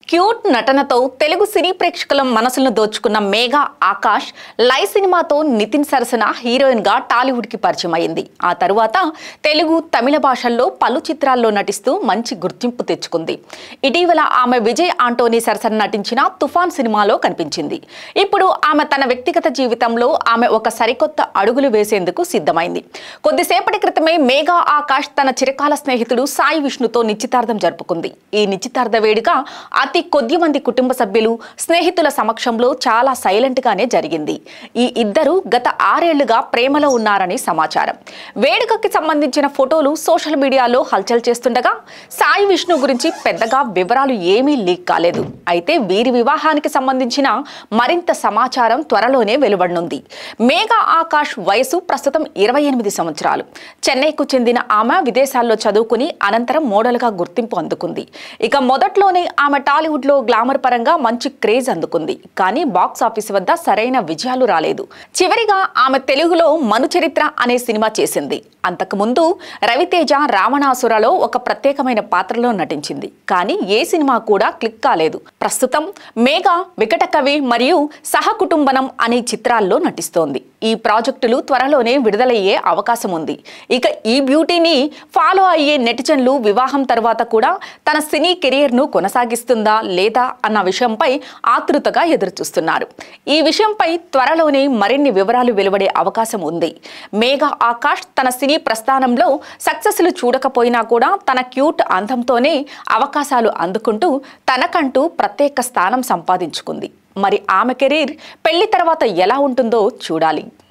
Cute నటనతో తెలుగు సినీ ప్రేక్షకుల మనసులను దోచుకున్న మేఘా ఆకాష్ లై సినిమాతో నితిన్ సరసన హీరోయిన్ గా టాలీవుడ్ కి పరిచయం అయింది. ఆ తరువాత తెలుగు, తమిళ భాషల్లో పలు చిత్రాల్లో నటిస్తూ మంచి గుర్తింపు తెచ్చుకుంది. ఇటీవల ఆమె విజయ్ ఆంటోనీ సరసన నటించిన తుఫాన్ సినిమాలో కనిపించింది. ఇప్పుడు ఆమె తన వ్యక్తిగత జీవితంలో ఆమె ఒక సరికొత్త అడుగులు వేసేందుకు సిద్ధమైంది. కొద్దిసేపటి క్రితమే మేఘా ఆకాష్ తన చిరకాల స్నేహితుడు సాయి విష్ణుతో నిశ్చితార్థం జరుపుకుంది. ఈ నిశ్చితార్థ వేడుక అతి కొద్ది మంది కుటుంబ సభ్యులు, స్నేహితుల సమక్షంలో చాలా సైలెంట్ గానే జరిగింది. ఈ ఇద్దరు గత 6 ఏళ్లుగా ప్రేమలో ఉన్నారని సమాచారం. వేడుకకి సంబంధించిన ఫోటోలు సోషల్ మీడియాలో హల్చల్ చేస్తుండగా సాయి విష్ణు గురించి పెద్దగా వివరాలు ఏమీ లీక్ కాలేదు. అయితే వీరి వివాహానికి సంబంధించిన మరింత సమాచారం త్వరలోనే వెలువడనుంది. మేఘా ఆకాష్ వయసు ప్రస్తుతం 28 సంవత్సరాలు. చెన్నైకు చెందిన ఆమె విదేశాల్లో చదువుకుని అనంతరం మోడల్గా గుర్తింపు అందుకుంది. ఇక మొదట్లోనే ఆమె టాలీవుడ్ లో గ్లామర్ పరంగా మంచి క్రేజ్ అందుకుంది. కానీ బాక్స్ ఆఫీస్ వద్ద సరైన విజయాలు రాలేదు. చివరిగా ఆమె తెలుగులో మనుచరిత్ర అనే సినిమా చేసింది. అంతకుముందు రవితేజ రావణాసురలో ఒక ప్రత్యేకమైన పాత్రలో నటించింది. కానీ ఏ సినిమా కూడా క్లిక్ కాలేదు. ప్రస్తుతం మేఘా వికట కవి మరియు సహకుటుంబనం అనే చిత్రాల్లో నటిస్తోంది. ఈ ప్రాజెక్టులు త్వరలోనే విడుదలయ్యే అవకాశం ఉంది. ఇక ఈ బ్యూటీని ఫాలో అయ్యే నెటిజన్లు వివాహం తర్వాత కూడా తన సినీ కెరీర్ ను కొనసాగిస్తుందా లేదా అన్న విషయంపై ఆతృతగా ఎదురుచూస్తున్నారు. ఈ విషయంపై త్వరలోనే మరిన్ని వివరాలు వెలువడే అవకాశం ఉంది. మేఘా ఆకాష్ తన సినీ ప్రస్థానంలో సక్సెస్లు చూడకపోయినా కూడా తన క్యూట్ అందంతోనే అవకాశాలు అందుకుంటూ తనకంటూ ప్రత్యేక స్థానం సంపాదించుకుంది. మరి ఆమె కెరీర్ పెళ్లి తర్వాత ఎలా ఉంటుందో చూడాలి.